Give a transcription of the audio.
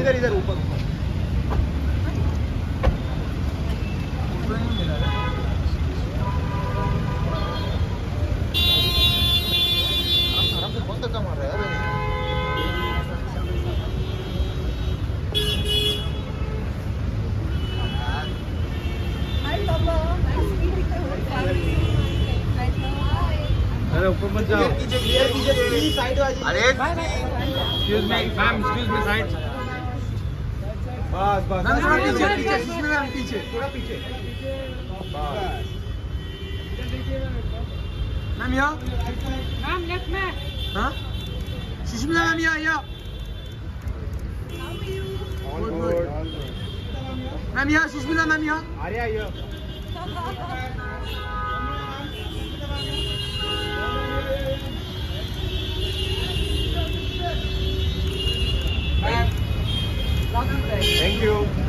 इधर इधर ऊपर आराम से बहुत धक्का मार रहा है यार। अरे ऊपर मत जाओ। पीछे साइड वाली। अरे excuse me ma'am, excuse me side. बस बस पीछे पीछे मैम, पीछे थोड़ा पीछे बस। मैम यहाँ मैम लेफ्ट में। हाँ सुष्मिता मैम यहाँ ऑल गुड मैम यहाँ सुष्मिता मैम यहाँ आर्या ये थैंक यू।